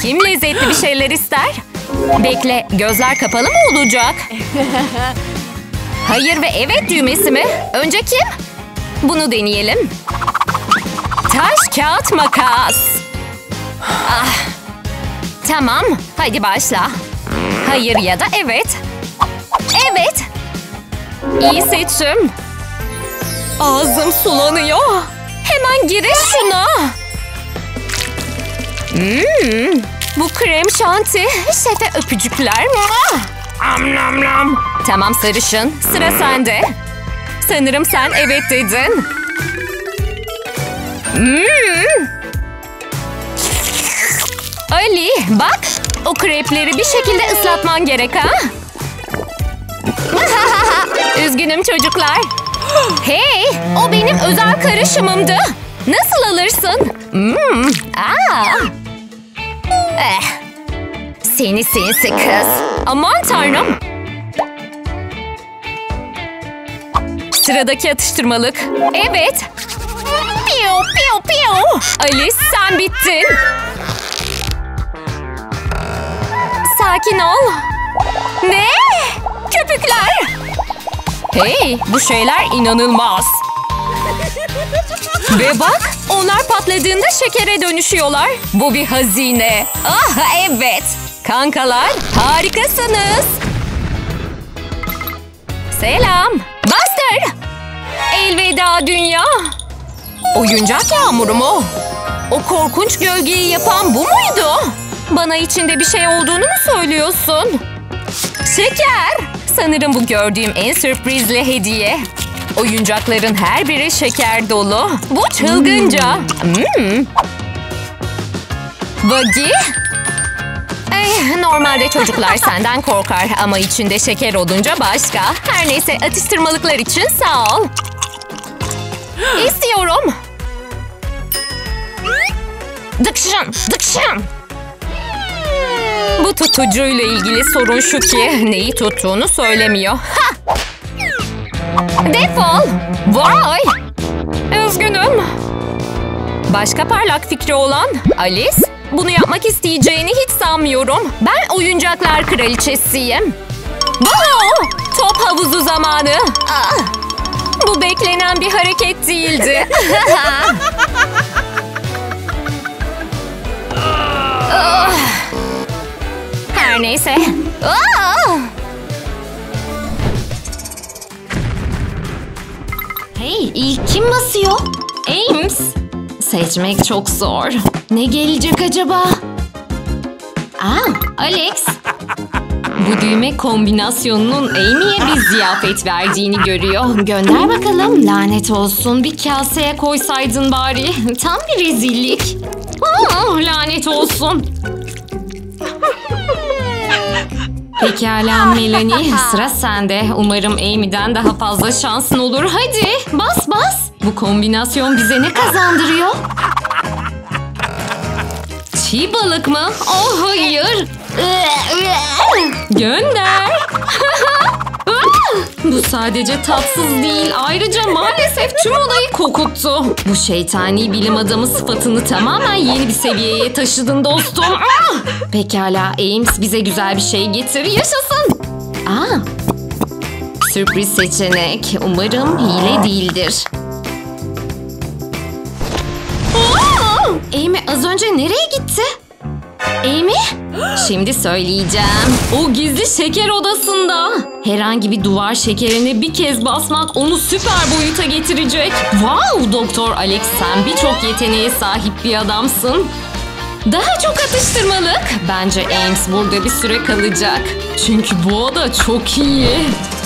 Kim lezzetli bir şeyler ister? Bekle, gözler kapalı mı olacak? Hayır ve evet düğmesi mi? Önce kim? Bunu deneyelim. Taş, kağıt, makas. Ah. Tamam, hadi başla. Hayır ya da evet. Evet. İyi seçim. Ağzım sulanıyor. Hemen giriş şuna. Bu krem şanti. Şefe öpücükler mi? Am nam nam. Tamam sarışın, sıra sende. Sanırım sen evet dedin. Ali, bak. O krepleri bir şekilde ıslatman gerek ha? Üzgünüm çocuklar. Hey, o benim özel karışımımdı. Nasıl alırsın? Seni sinsi kız. Aman tanrım. Sıradaki atıştırmalık. Evet. Piu piu piu. Alice sen bittin. Sakin ol. Ne? Köpükler. Hey, bu şeyler inanılmaz. Ve bak, onlar patladığında şekere dönüşüyor. Bu bir hazine. Ah evet. Kankalar, harikasınız. Selam. Buster. Elveda dünya. Oyuncak yağmuru mu? O korkunç gölgeyi yapan bu muydu? Bana içinde bir şey olduğunu mu söylüyorsun? Şeker. Sanırım bu gördüğüm en sürprizli hediye. Oyuncakların her biri şeker dolu. Bu çılgınca. Buggy? Normalde çocuklar senden korkar ama içinde şeker olunca başka. Her neyse atıştırmalıklar için sağ ol. İstiyorum. Dıkşın, dıkşın. Bu tutucuyla ilgili sorun şu ki neyi tuttuğunu söylemiyor. Ha! Defol. Vay. Üzgünüm. Başka parlak fikri olan Alice? Bunu yapmak isteyeceğini hiç sanmıyorum. Ben oyuncaklar kraliçesiyim. Wow! Top havuzu zamanı. Bu beklenen bir hareket değildi. Her neyse. Hey, ilk kim basıyor? Ames. Seçmek çok zor. Ne gelecek acaba? Alex. Bu düğme kombinasyonunun Amy'ye bir ziyafet verdiğini görüyor. Gönder bakalım. Lanet olsun. Bir kaseye koysaydın bari. Tam bir rezillik. Lanet olsun. Pekala Melanie. Sıra sende. Umarım Amy'den daha fazla şansın olur. Hadi bas bas. Bu kombinasyon bize ne kazandırıyor? Çiğ balık mı? Oh hayır. Gönder. Bu sadece tatsız değil. Ayrıca maalesef tüm odayı kokuttu. Bu şeytani bilim adamı sıfatını tamamen yeni bir seviyeye taşıdın dostum. Pekala Ames, bize güzel bir şey getir. Yaşasın. Sürpriz seçenek. Umarım hile değildir. Amy az önce nereye gitti? Amy? Şimdi söyleyeceğim. O gizli şeker odasında. Herhangi bir duvar şekerine bir kez basmak onu süper boyuta getirecek. Wow Doktor Alex, sen birçok yeteneğe sahip bir adamsın. Daha çok atıştırmalık. Bence Ames burada bir süre kalacak. Çünkü bu oda çok iyi.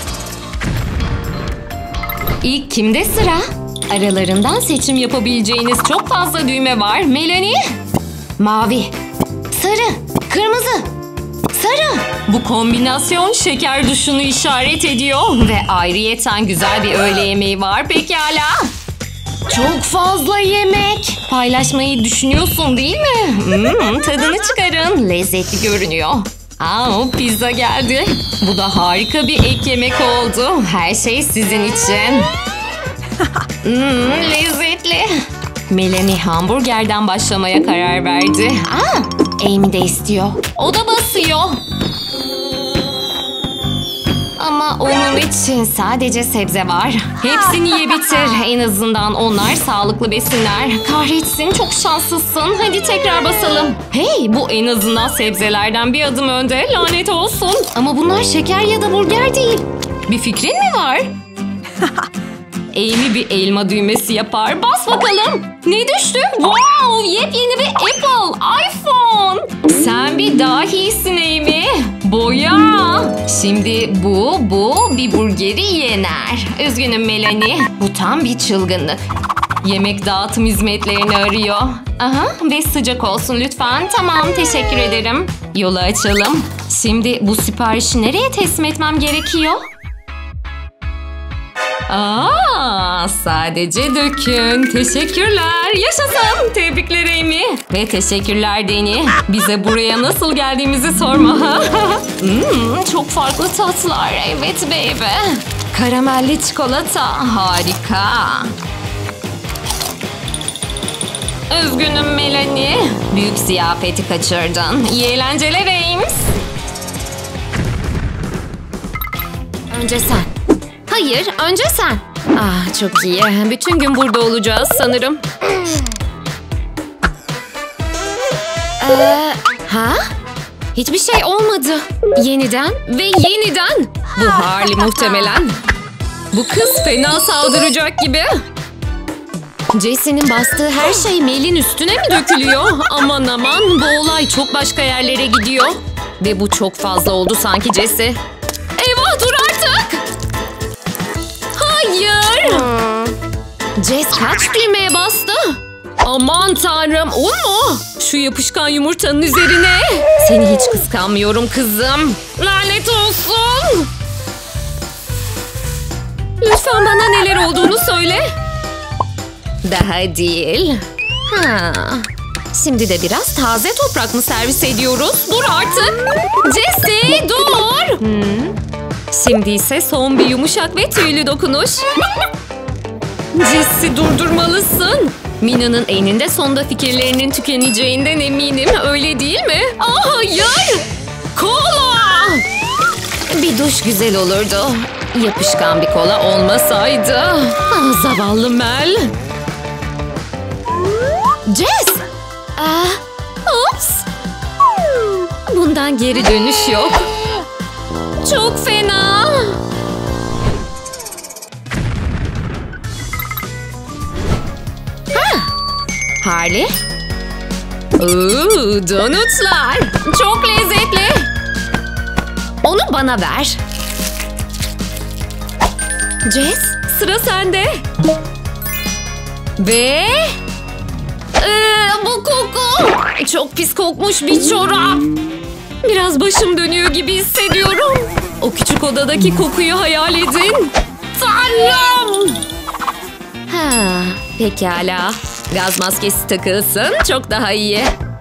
İlk kimde sıra? Aralarından seçim yapabileceğiniz çok fazla düğme var. Melanie? Mavi. Sarı. Kırmızı. Sarı. Bu kombinasyon şeker duşunu işaret ediyor. Ve ayrıyeten güzel bir öğle yemeği var. Pekala. Çok fazla yemek. Paylaşmayı düşünüyorsun değil mi? Tadını çıkarın. Lezzetli görünüyor. Pizza geldi. Bu da harika bir ek yemek oldu. Her şey sizin için. Lezzetli. Melanie hamburgerden başlamaya karar verdi. Amy de istiyor. O da basıyor. Ama onun için sadece sebze var. Hepsini ye bitir. En azından onlar sağlıklı besinler. Kahretsin, çok şanslısın. Hadi tekrar basalım. Hey, bu en azından sebzelerden bir adım önde. Lanet olsun. Ama bunlar şeker ya da burger değil. Bir fikrin mi var? Amy bir elma düğmesi yapar. Bas bakalım. Ne düştü? Wow! Yepyeni bir Apple. iPhone. Sen bir dahisin Amy. Boya. Şimdi bu bir burgeri yener. Üzgünüm Melanie. Bu tam bir çılgınlık. Yemek dağıtım hizmetlerini arıyor. Aha, ve sıcak olsun lütfen. Tamam, teşekkür ederim. Yolu açalım. Şimdi bu siparişi nereye teslim etmem gerekiyor? Sadece dökün. Teşekkürler. Yaşasın. Tebrikler Amy. Ve teşekkürler Deni. Bize buraya nasıl geldiğimizi sorma. Çok farklı tatlar. Evet baby. Karamelli çikolata. Harika. Üzgünüm Melanie. Büyük ziyafeti kaçırdın. İyi eğlenceler Ames. Önce sen. Hayır, önce sen. Çok iyi. Bütün gün burada olacağız sanırım. Hiçbir şey olmadı. Yeniden ve yeniden. Bu Harley muhtemelen. Bu kız fena saldıracak gibi. Jesse'nin bastığı her şey Mel'in üstüne mi dökülüyor? Aman aman, bu olay çok başka yerlere gidiyor. Ve bu çok fazla oldu sanki Jesse. Eyvah, dur artık. Hayır. Jess kaç düğmeye bastı? Aman tanrım, o mu? Şu yapışkan yumurtanın üzerine. Seni hiç kıskanmıyorum kızım. Lanet olsun. Lütfen bana neler olduğunu söyle. Daha değil. Şimdi de biraz taze toprak mı servis ediyoruz? Dur artık. Jesse dur. Şimdi ise son bir yumuşak ve tüylü dokunuş. Jesse durdurmalısın. Mina'nın eninde sonunda fikirlerinin tükeneceğinden eminim. Öyle değil mi? Hayır. Kola. Bir duş güzel olurdu. Yapışkan bir kola olmasaydı. Zavallı Mel. Jess. Ups. Bundan geri dönüş yok. Çok fena. Harley. Donutlar. Çok lezzetli. Onu bana ver. Jess, sıra sende. Ve... bu koku. Çok pis kokmuş bir çorap. Biraz başım dönüyor gibi hissediyorum. O küçük odadaki kokuyu hayal edin. Tanrım! Pekala. Gaz maskesi takılsın, çok daha iyi.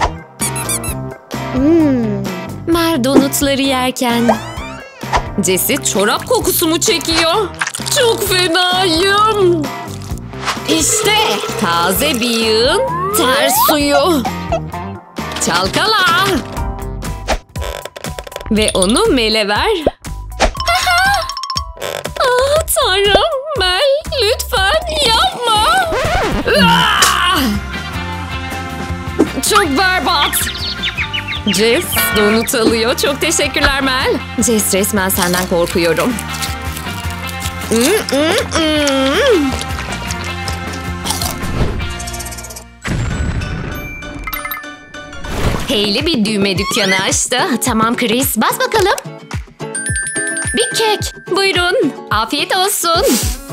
Mer donutları yerken Jesse çorap kokusu mu çekiyor? Çok fenayım. İşte taze bir yığın ter suyu. Çalkala. Ve onu Mel'e ver. Tanrım, Mel, lütfen yapma. Çok berbat. Jess donut alıyor. Çok teşekkürler Mel. Jess, resmen senden korkuyorum. Hayley bir düğme dükkanı açtı. Tamam Chris, bas bakalım. Bir kek. Buyurun. Afiyet olsun.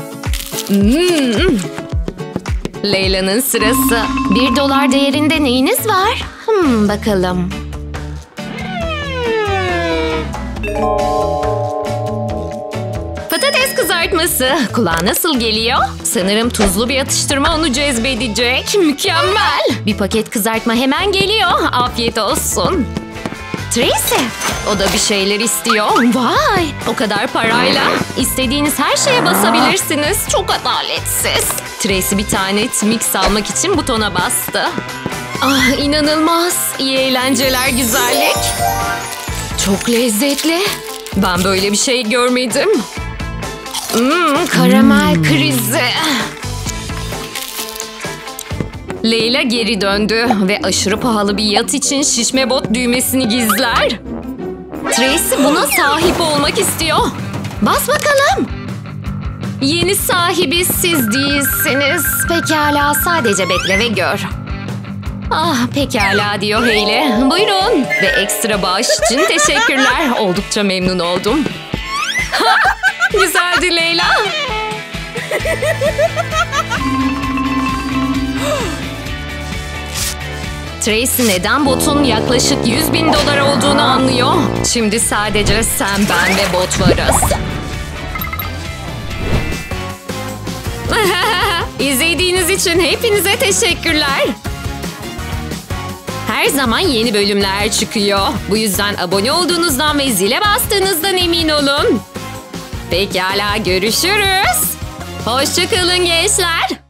Leyla'nın sırası. $1 değerinde neyiniz var? Bakalım. Patates kızartması. Kulağa nasıl geliyor? Sanırım tuzlu bir atıştırma onu cezbedecek. Mükemmel. Bir paket kızartma hemen geliyor. Afiyet olsun. Tracy, o da bir şeyler istiyor. Vay, o kadar parayla istediğiniz her şeye basabilirsiniz. Çok adaletsiz. Tracy bir tane mix almak için butona bastı. Ah, inanılmaz. İyi eğlenceler güzellik. Çok lezzetli. Ben böyle bir şey görmedim. Karamel krizi. Leyla geri döndü ve aşırı pahalı bir yat için şişme bot düğmesini gizler. Tracy buna sahip olmak istiyor. Bas bakalım. Yeni sahibi siz değilsiniz. Pekala, sadece bekle ve gör. Ah, pekala diyor Hayley. Buyurun. Ve ekstra bağış için teşekkürler. Oldukça memnun oldum. Güzeldi Leyla. Tracy neden botun yaklaşık $100.000 olduğunu anlıyor. Şimdi sadece sen, ben ve bot varız. İzlediğiniz için hepinize teşekkürler. Her zaman yeni bölümler çıkıyor. Bu yüzden abone olduğunuzdan ve zile bastığınızdan emin olun. Pekala, görüşürüz. Hoşça kalın gençler.